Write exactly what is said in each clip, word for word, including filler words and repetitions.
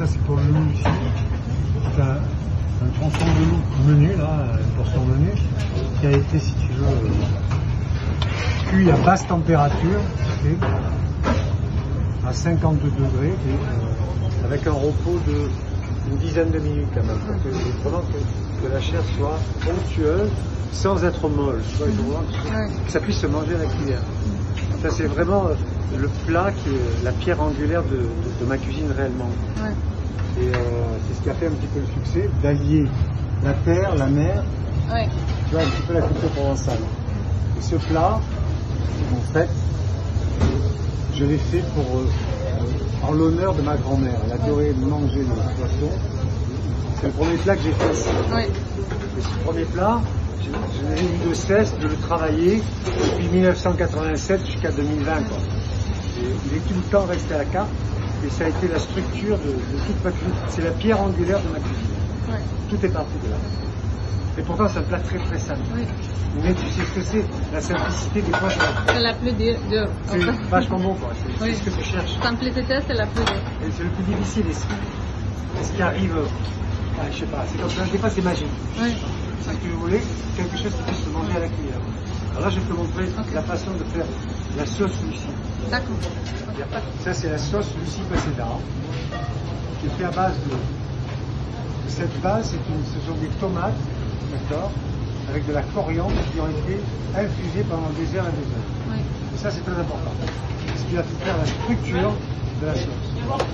ça c'est pour le loup ici. C'est un, un tronçon de loup menu, là, une portion menu, qui a été, si tu veux, euh, cuit à basse température, et à cinquante-deux degrés, et euh, avec un repos de une dizaine de minutes quand même, pour que, vraiment que, que la chair soit onctueuse, sans être molle, tu vois, je vois, que ça puisse se manger à la cuillère. Ça c'est vraiment le plat qui est la pierre angulaire de, de, de ma cuisine réellement. Ouais. Et euh, c'est ce qui a fait un petit peu le succès, d'allier la terre, la mer, ouais. Tu vois, un petit peu la culture provençale. Et ce plat, en fait, je l'ai fait pour, euh, en l'honneur de ma grand-mère. Elle adorait manger le poisson. C'est le premier plat que j'ai fait ici. Ouais. Et ce premier plat, je, je n'ai eu de cesse de le travailler depuis mille neuf cent quatre-vingt-sept jusqu'à deux mille vingt. Quoi. Et il est tout le temps resté à la carte. Et ça a été la structure de, de toute ma cuisine. C'est la pierre angulaire de ma cuisine. Ouais. Tout est parti de là. Et pourtant, c'est un plat très très simple. Oui. Mais tu sais ce que c'est, la simplicité des poissons. C'est la plus dure. C'est vachement bon, quoi. C'est oui. Ce que tu cherches. Simplicité, c'est la plus dure. Et c'est le plus difficile. Et c'est ce qui arrive, ah, je sais pas, c'est comme ça. Des fois, c'est magique. Oui. C'est ce que vous voulez, quelque chose qui puisse se manger à la cuillère. Alors là, je vais te montrer okay. La façon de faire la sauce Lucie. D'accord. Ça, c'est la sauce Lucie précédente, qui est faite à base de... Cette base, une... ce sont des tomates, d'accord, avec de la coriandre qui ont été infusées pendant des heures et des heures. Oui. Et ça, c'est très important. Ce qui va faire la structure de la sauce.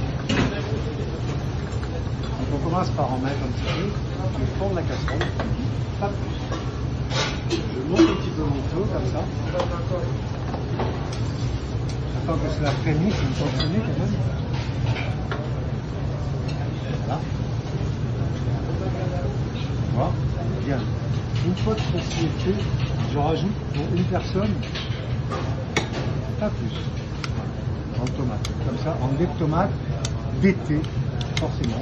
Donc, on commence par en mettre un petit peu. Je fonds la casserole. Pas plus. Je monte un petit peu mon feu, comme ça. J'attends que cela frémisse, une fonctionner quand même. Voilà. Voilà. Bien. Une fois que ceci est fait, je rajoute pour une personne, pas plus, en tomate. Comme ça, en lait de tomate, d'été, forcément.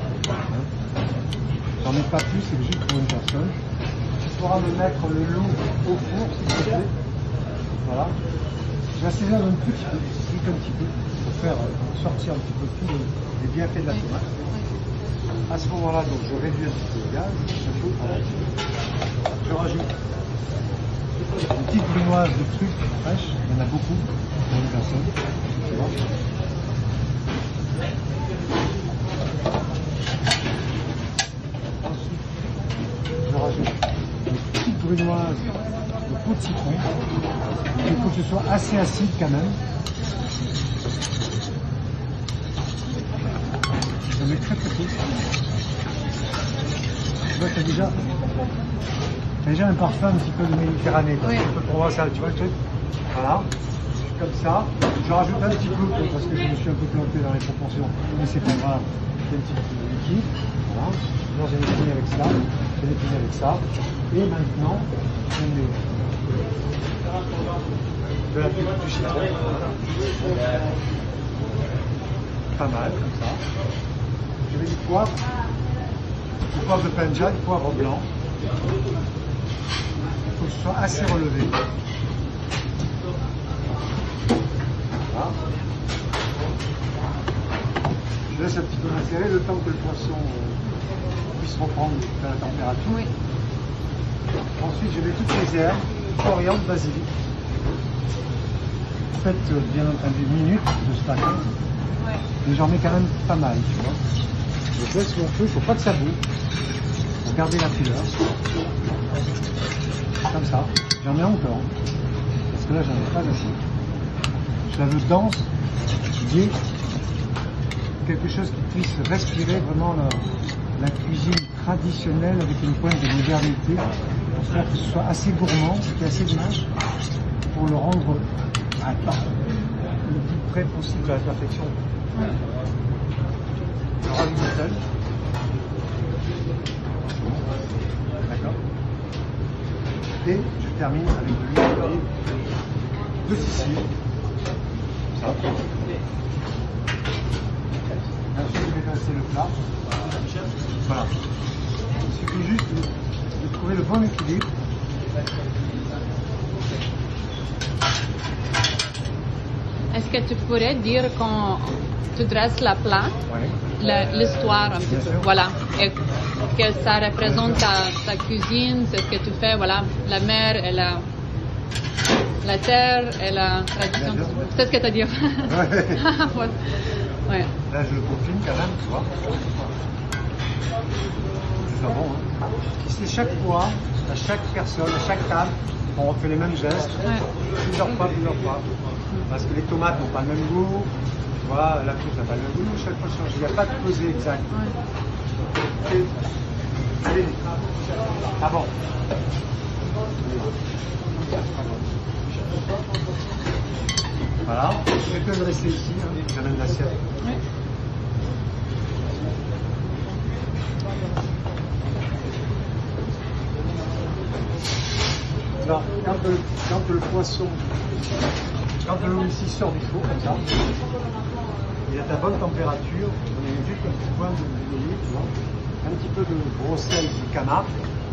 J'en mets pas plus, c'est juste pour une personne. Tu pourras me mettre le loup au four, s'il te plaît. Voilà. J'assaisonne un petit peu, juste un petit peu, pour faire sortir un petit peu tout les bienfaits de la tomate. À ce moment-là, donc, je réduis un petit peu le gaz, je rajoute une petite brunoise de trucs fraîches, il y en a beaucoup pour une personne. C'est bon. Ensuite, je rajoute une petite brunoise de peau de citron. Il faut que ce soit assez acide quand même. Je mets très très peu. Tu vois, t'as déjà, t'as déjà un parfum un petit peu de Méditerranée, oui. Un peu provençal, tu vois le truc. Voilà, comme ça. Je rajoute un petit peu parce que je me suis un peu planté dans les proportions, mais c'est pas grave. Un petit peu de liquide. Voilà. Là, j'ai fini avec ça. J'ai fini avec ça. Et maintenant, je mets de la purée du citron. Pas mal, comme ça. Je mets du poivre. Du poivre de Penja, du poivre blanc. Il faut que ce soit assez relevé. Voilà. Je laisse un petit peu macérer le temps que le poisson euh, puisse reprendre la température. Oui. Ensuite, je mets toutes les herbes, coriandre, basilic. Faites euh, bien entendu minutes de ce paquet. Ouais. Mais j'en mets quand même pas mal, tu vois. Je baisse mon feu, il ne faut pas que ça bouge. Pour garder la couleur. Comme ça. J'en mets encore. Parce que là, j'en ai pas assez. Je la veux dense, gai, quelque chose qui puisse respirer vraiment la, la cuisine traditionnelle avec une pointe de modernité, pour faire que ce soit assez gourmand, et assez dommage, pour le rendre à part le plus près possible de la perfection. Je rajoute le sel. D'accord. Et je termine avec de l'huile d'olive de Sicile. Ça. Ensuite, je vais lancer le plat. Voilà. Il suffit juste de, de trouver le bon équilibre. Est-ce que tu pourrais dire quand tu dresses la plat, Ouais. la- l'histoire un petit Bien peu, sûr. voilà, et que ça représente ta, ta cuisine, c'est ce que tu fais, voilà, la mer et la, la terre et la tradition. Bien sûr. C'est ce que tu as dit. Ouais. Voilà. Ouais. Là, je le peaufine quand même, tu vois. C'est pas bon, hein. C'est chaque fois, à chaque personne, à chaque table, on refait les mêmes gestes. Ouais. Plusieurs fois, plusieurs fois. Parce que les tomates n'ont pas le même goût. Tu vois, la frite n'a pas le même goût. Chaque fois, je change. Il n'y a pas de pesée exact. Ouais. Et- Allez. Ah bon. Voilà. Je vais te le dresser ici. Hein. J'amène l'assiette. Ouais. Alors, quand le, quand le poisson, quand le ici sort du four comme ça, il est à bonne température, on a juste un petit point de d'olive, tu vois, un petit peu de gros sel du canard.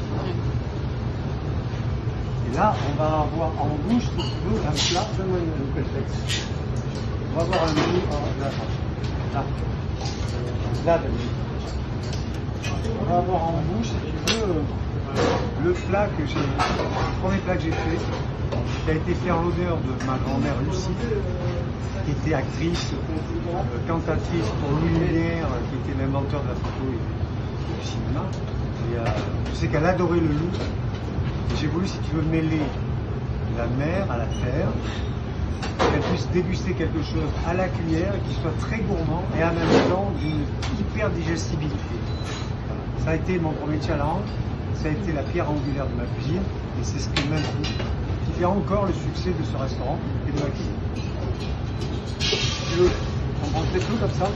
Et là, on va avoir en bouche, si tu veux, un plat, donne-moi une, une pelletex. On va avoir un goût, ah, là, là, là, là, on va avoir en bouche, si tu veux, le plat que j'ai, le premier plat que j'ai fait, qui a été fait en l'honneur de ma grand-mère Lucie, qui était actrice, euh, cantatrice pour Louis Lumière, qui était l'inventeur de la photo et du cinéma. Et, euh, je sais qu'elle adorait le loup. Et j'ai voulu, si tu veux, mêler la mer à la terre, qu'elle puisse déguster quelque chose à la cuillère et qui soit très gourmand et en même temps d'une hyper digestibilité. Voilà. Ça a été mon premier challenge. Ça a été la pierre angulaire de ma cuisine et c'est ce qui maintenant qui fait encore le succès de ce restaurant et de ma cuisine. Tu veux, on prend peut-être tout comme ça.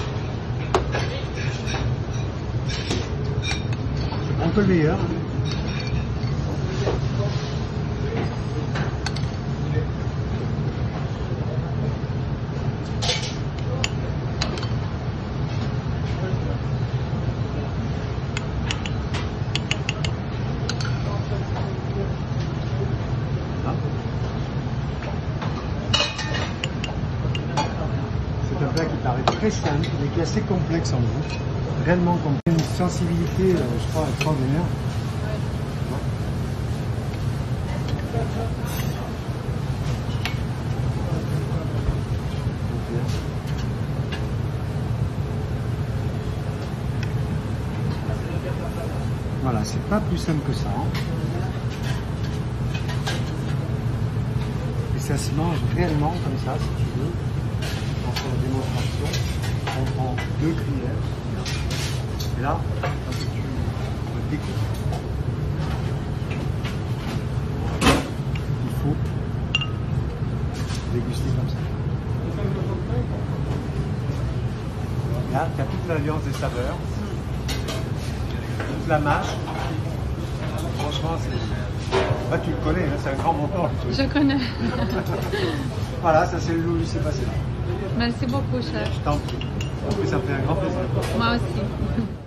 Je prends que le meilleur. C'est un plat qui paraît très simple, mais qui est assez complexe en bouche. Réellement complexe. Une sensibilité, euh, je crois, extraordinaire. Voilà, c'est pas plus simple que ça. Hein. Et ça se mange réellement comme ça, si tu veux. On fait la démonstration. On prend deux cuillères. Et là, quand tu découpes, il faut déguster comme ça. Là, tu as toute l'alliance des saveurs, toute la mâche. Franchement, c'est... Là, tu le connais, hein, c'est un grand montant. Je connais. Voilà, ça c'est le loup, c'est passé là. Merci beaucoup, chef. Je t'en prie. Ça me fait un grand plaisir. Moi aussi.